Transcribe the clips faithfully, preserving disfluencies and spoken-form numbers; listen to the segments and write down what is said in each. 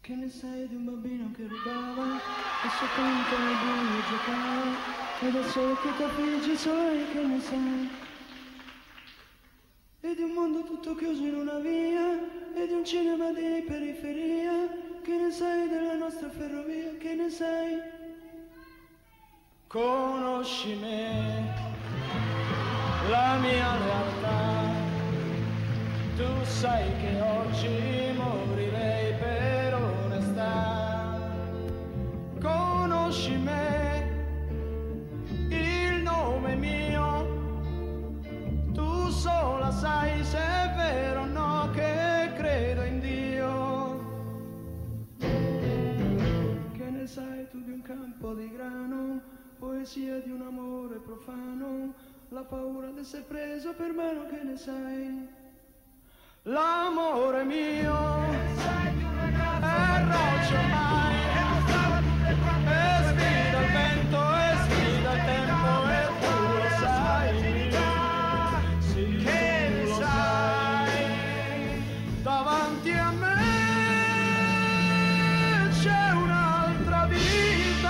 Che ne sai di un bambino che rubava e soltanto nel buio giocava e del sole che t'affligge i suoi, che ne sai? E di un mondo tutto chiuso in una via e di un cinema di periferia, che ne sai della nostra ferrovia, che ne sai? Conosci me, la mia realtà, tu sai che oggi morirei per onestà. Conosci me, il nome mio, tu sola sai se è vero o no che credo in Dio. Che ne sai tu di un campo di grano, poesia di un amore profano, la paura di essere preso per mano, che ne sai? L'amore mio è roccia ormai, e sfida il vento e sfida il tempo, e tu lo sai, sì, che ne sai. Davanti a me c'è un'altra vita,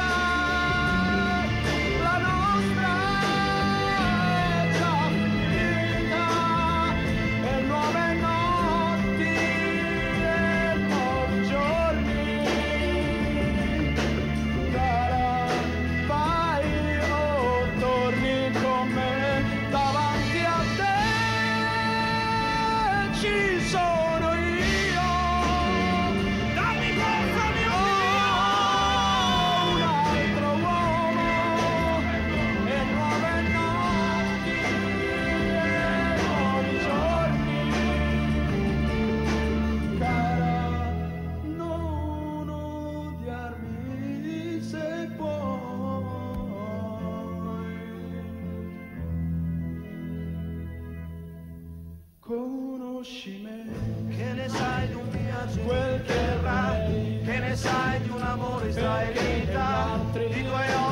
la nostra è già finita, e nuove notti e nuovi giorni. Cara, vai o torni con me, davanti a te ci sono io. Dammi forza, mio Dio, un altro uomo e nuove notti e nuovi giorni. Cara, non odiarmi se puoi. Conosci me, Che ne sai di un viaggio quel che errante? vorrei, Che ne sai di un amore perché gli israelita? altri Di tuoi